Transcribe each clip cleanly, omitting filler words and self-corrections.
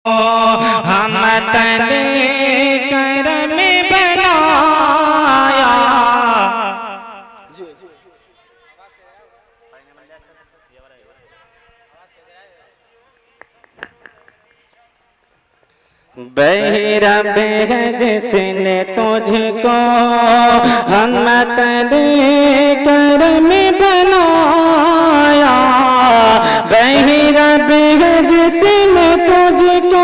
हम तने करम बनाया। बहिरब है जिसने तुझको हम तने करम बनाया। बहिरब है जिसने तुझको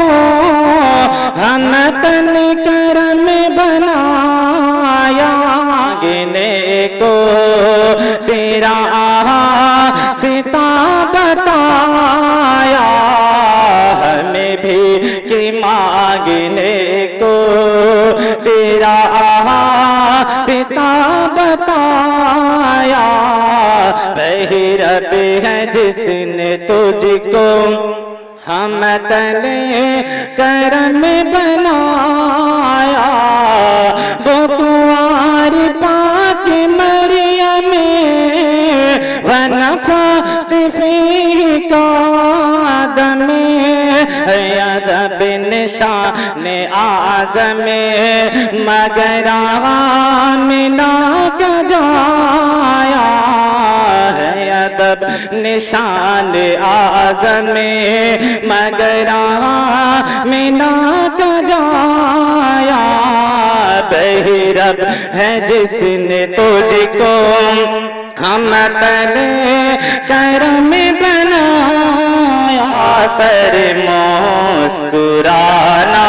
हम तन करम बनाया। गिने को तेरा सिता बताया। हमें भी कि मांगने को तेरा सिता बताया। बहिरब है जिसने तुझको हम तने करम बनाया। वो कुंवार पाक मरियम वनफ़ख़्त फ़ीही क़दम अदब निशान आज़म मगर मिला जाया। अदब निशान आज़म मगर मिला जाया। बहिरब है जिसने तुझको हम तने करम बनाया। सर मुस्कुराना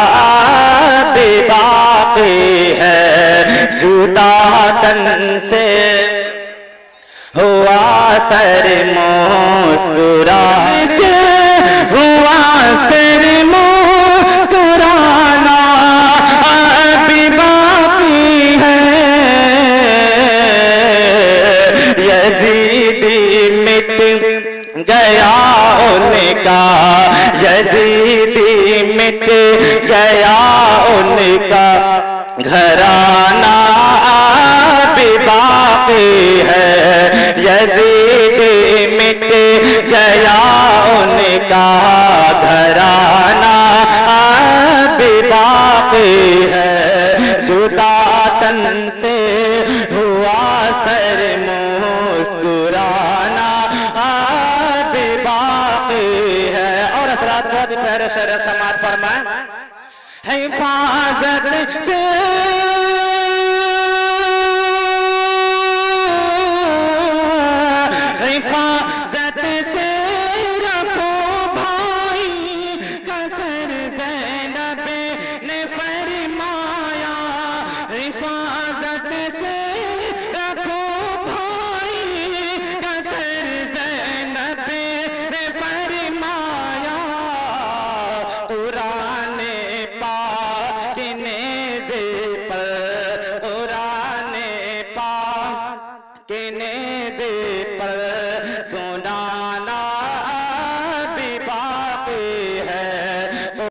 बेबाकी है जुदा तन से हुआ। सर मुस्कुराने से हुआ। सर मुस्कुराना बेबाकी है। यज़ीदी मिट गया उनका। यज़ीदी मिट गया उनका घराना बेबाकी है। यज़ीदी मिट गया उनका घराना बेबाकी है। जुदा तन से हुआ सर मुस्कुराना बेबाकी है। और असरात बहुत प्यारे शेर समात फरमाए। हिफाजत से हिफाजत से रखो भाई कसर ज़ैनब ने फरमाया। हिफाजत से रखो भाई कसर ज़ैनब ने फरमाया। कुरान पाक नेज़े पर कुरान पाक नेज़े